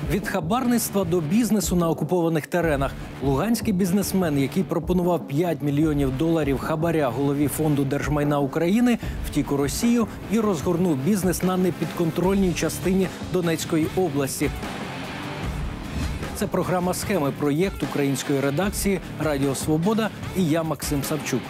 Від хабарництва до бізнесу на окупованих теренах. Луганський бізнесмен, який пропонував $5 мільйонів хабаря голові Фонду держмайна України, втік у Росію і розгорнув бізнес на непідконтрольній частині Донецької області. Це програма «Схеми», проєкт української редакції «Радіо Свобода» і я, Максим Савчук.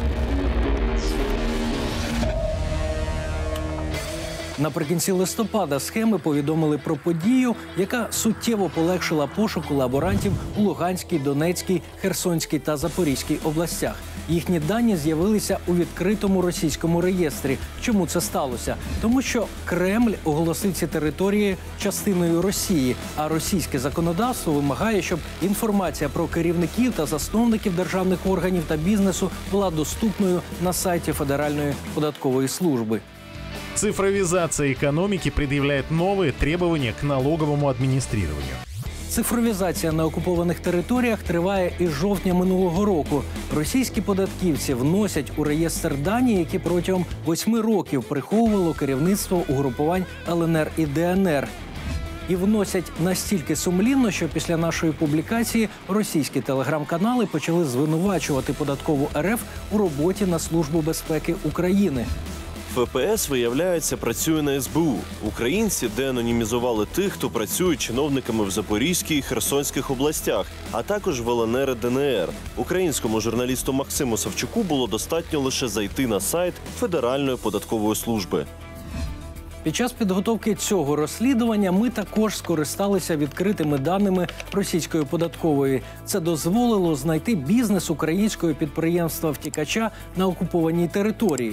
Наприкінці листопада «Схеми» повідомили про подію, яка суттєво полегшила пошук колаборантів у Луганській, Донецькій, Херсонській та Запорізькій областях. Їхні дані з'явилися у відкритому російському реєстрі. Чому це сталося? Тому що Кремль оголосив ці території частиною Росії, а російське законодавство вимагає, щоб інформація про керівників та засновників державних органів та бізнесу була доступною на сайті Федеральної податкової служби. Цифровизация экономики предъявляет новые требования к налоговому администрированию. Цифровізація на окупованих територіях триває із жовтня минулого року. Російські податківці вносять у реєстр дані, які протягом 8 років приховувало керівництво угрупувань ЛНР і ДНР. І вносять настільки сумлінно, що після нашої публікації російські телеграм-канали почали звинувачувати податкову РФ у роботі на Службу безпеки України. ФПС, виявляється, працює на СБУ. Українці деанонімізували тих, хто працює чиновниками в Запорізькій і Херсонських областях, а також в ЛНР і ДНР. Українському журналісту Максиму Савчуку було достатньо лише зайти на сайт Федеральної податкової служби. Під час підготовки цього розслідування ми також скористалися відкритими даними російської податкової. Це дозволило знайти бізнес українського підприємства-втікача на окупованій території.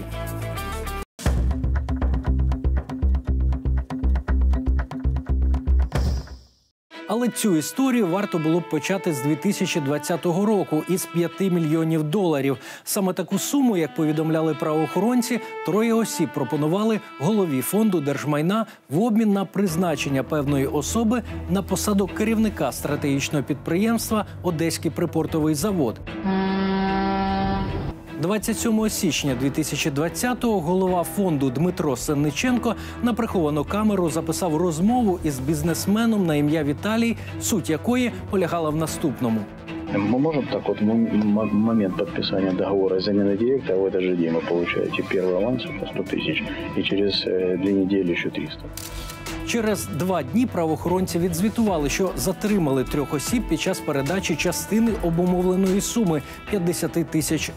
Але цю історію варто було б почати з 2020 року із $5 мільйонів. Саме таку суму, як повідомляли правоохоронці, 3 осіб пропонували голові Фонду держмайна в обмін на призначення певної особи на посаду керівника стратегічного підприємства «Одеський припортовий завод». 27 січня 2020-го голова фонду Дмитро Сенниченко на приховану камеру записав розмову із бізнесменом на ім'я Віталій, суть якої полягала в наступному. Мы можем так вот, в момент подписания договора замены директора в этот же день вы получаете первый аванс по 100 тысяч и через 2 недели еще 300. Через 2 дні правоохоронці відзвітували, що затримали 3 осіб під час передачі частини обумовленої суми $50 тисяч.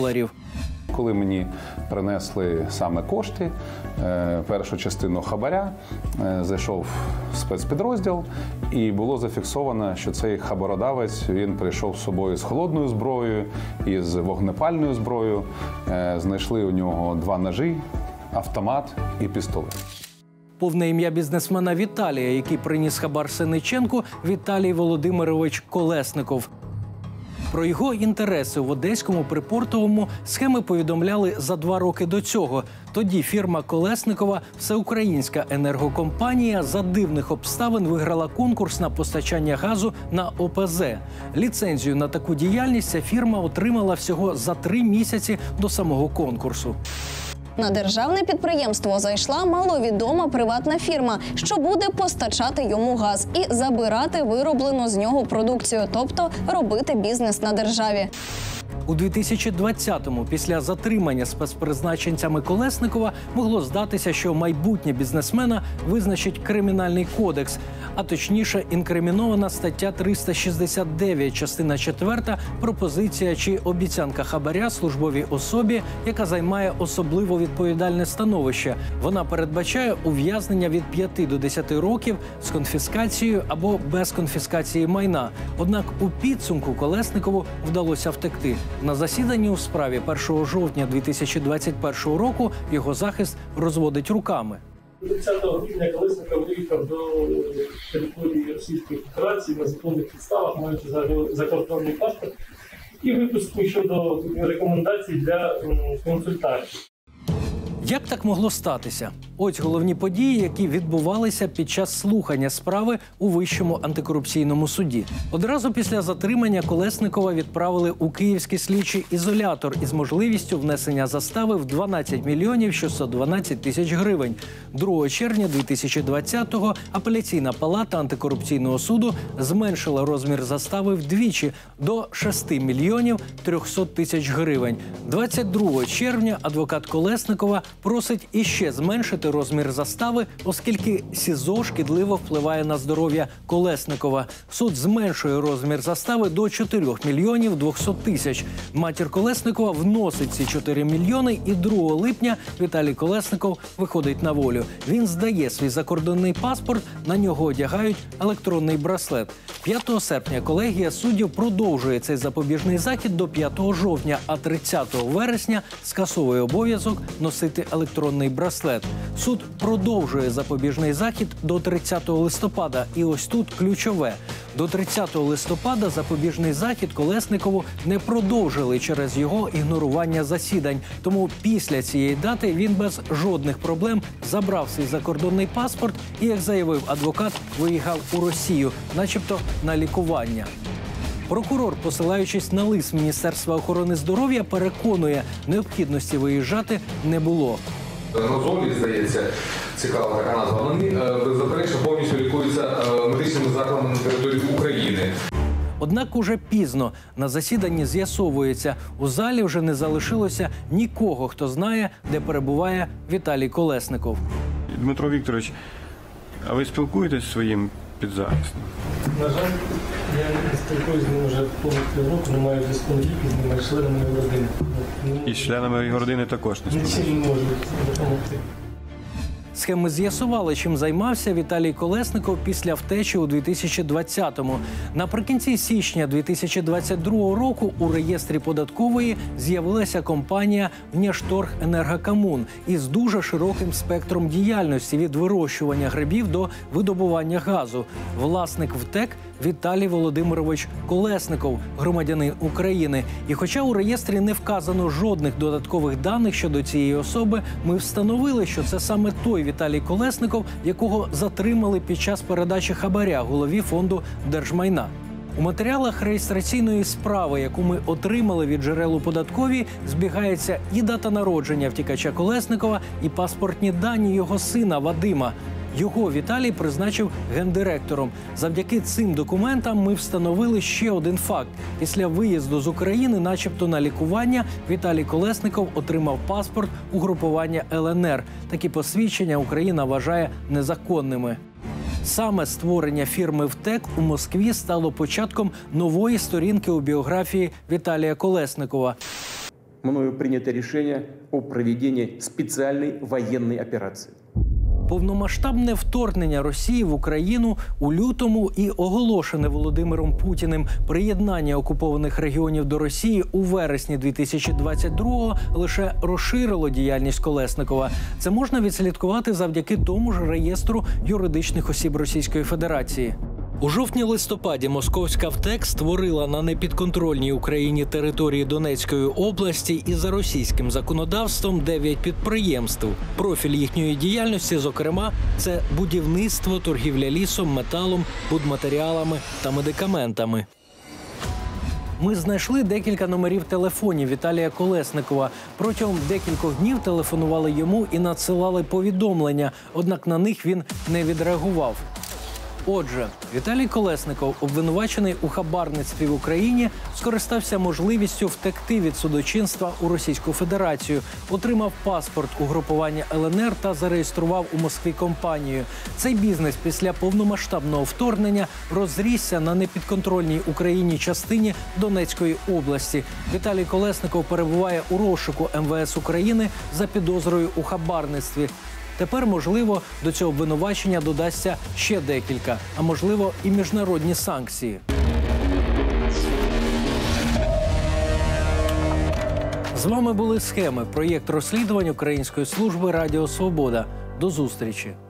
Коли мені принесли саме кошти, першу частину хабаря, зайшов спецпідрозділ і було зафіксовано, що цей хабародавець, він прийшов з собою з холодною зброєю і з вогнепальною зброєю. Знайшли у нього 2 ножі, автомат і пістолет. Повне ім'я бізнесмена Віталія, який приніс хабар Сенниченку, Віталій Володимирович Колесников. Про його інтереси в Одеському припортовому «Схеми» повідомляли за 2 роки до цього. Тоді фірма Колесникова, всеукраїнська енергокомпанія, за дивних обставин виграла конкурс на постачання газу на ОПЗ. Ліцензію на таку діяльність ця фірма отримала всього за 3 місяці до самого конкурсу. На державне підприємство зайшла маловідома приватна фірма, що буде постачати йому газ і забирати вироблену з нього продукцію, тобто робити бізнес на державі. У 2020-му, після затримання спецпризначенцями Колесникова, могло здатися, що майбутнє бізнесмена визначить Кримінальний кодекс, а точніше інкримінована стаття 369, частина 4, пропозиція чи обіцянка хабаря службовій особі, яка займає особливо відповідальне становище. Вона передбачає ув'язнення від 5 до 10 років з конфіскацією або без конфіскації майна. Однак у підсумку Колесникову вдалося втекти. На засіданні у справі 1 жовтня 2021 року його захист розводить руками. 30 грудня Колесников виїхав до території Російської Федерації на законних підставах, маючи закордонний паспорт, і випуску щодо рекомендацій для консультацій. Як так могло статися? Ось головні події, які відбувалися під час слухання справи у Вищому антикорупційному суді. Одразу після затримання Колєснікова відправили у київський слідчий ізолятор із можливістю внесення застави в 12 мільйонів 612 тисяч гривень. 2 червня 2020-го апеляційна палата антикорупційного суду зменшила розмір застави вдвічі до 6 мільйонів 300 тисяч гривень. 22 червня адвокат Колєснікова просить іще зменшити розмір застави, оскільки СІЗО шкідливо впливає на здоров'я Колєснікова. Суд зменшує розмір застави до 4 мільйонів 200 тисяч. Матір Колєснікова вносить ці 4 мільйони, і 2 липня Віталій Колєсніков виходить на волю. Він здає свій закордонний паспорт, на нього одягають електронний браслет. 5 серпня колегія суддів продовжує цей запобіжний захід до 5 жовтня, а 30 вересня скасовує обов'язок носити електронний браслет. Суд продовжує запобіжний захід до 30 листопада. І ось тут ключове. До 30 листопада запобіжний захід Колєснікову не продовжили через його ігнорування засідань. Тому після цієї дати він без жодних проблем забрав свій закордонний паспорт і, як заявив адвокат, виїхав у Росію, начебто на лікування. Прокурор, посилаючись на лист Міністерства охорони здоров'я, переконує, необхідності виїжджати не було. Нозолі, здається, цікава така назва. Вони, беззаперечно, повністю лікуються медичними закладами на території України. Однак уже пізно на засіданні з'ясовується, у залі вже не залишилося нікого, хто знає, де перебуває Віталій Колєсніков. Дмитро Вікторович, а ви спілкуєтесь зі своїм підзахисним? На жаль, я не спілкуюся з ним вже понад півроку, не маю зв'язку не тільки з ними, а й членами його родини. І з членами його родини також не спілкуєтесь? Нічим не можуть допомогти. Схеми з'ясували, чим займався Віталій Колєсніков після втечі у 2020-му. Наприкінці січня 2022 року у реєстрі податкової з'явилася компанія «Внешторгенергокоммун» із дуже широким спектром діяльності від вирощування грибів до видобування газу. Власник ВТЕК – Віталій Володимирович Колєсніков, громадянин України. І хоча у реєстрі не вказано жодних додаткових даних щодо цієї особи, ми встановили, що це саме той Віталій Колєсніков, якого затримали під час передачі хабаря голові фонду держмайна. У матеріалах реєстраційної справи, яку ми отримали від джерел у податковій, збігається і дата народження втікача Колєснікова, і паспортні дані його сина Вадима. Його Віталій призначив гендиректором. Завдяки цим документам ми встановили ще один факт. Після виїзду з України, начебто на лікування, Віталій Колєсніков отримав паспорт угрупування ЛНР. Такі посвідчення Україна вважає незаконними. Саме створення фірми «ВТЕК» у Москві стало початком нової сторінки у біографії Віталія Колєснікова. Мною прийнято рішення о проведенні спеціальної воєнної операції. Повномасштабне вторгнення Росії в Україну у лютому і оголошене Володимиром Путіним приєднання окупованих регіонів до Росії у вересні 2022-го лише розширило діяльність Колєснікова. Це можна відслідкувати завдяки тому ж реєстру юридичних осіб Російської Федерації. У жовтні-листопаді московська ВТЕК створила на непідконтрольній Україні території Донецької області і за російським законодавством 9 підприємств. Профіль їхньої діяльності, зокрема, це будівництво, торгівля лісом, металом, будматеріалами та медикаментами. Ми знайшли декілька номерів телефонів Віталія Колєснікова. Протягом декількох днів телефонували йому і надсилали повідомлення, однак на них він не відреагував. Отже, Віталій Колєсніков, обвинувачений у хабарництві в Україні, скористався можливістю втекти від судочинства у Російську Федерацію, отримав паспорт угрупування ЛНР та зареєстрував у Москві компанію. Цей бізнес після повномасштабного вторгнення розрісся на непідконтрольній Україні частині Донецької області. Віталій Колєсніков перебуває у розшуку МВС України за підозрою у хабарництві. Тепер, можливо, до цього обвинувачення додасться ще декілька, а можливо і міжнародні санкції. З вами були «Схеми» – проєкт розслідувань Української служби Радіо Свобода. До зустрічі!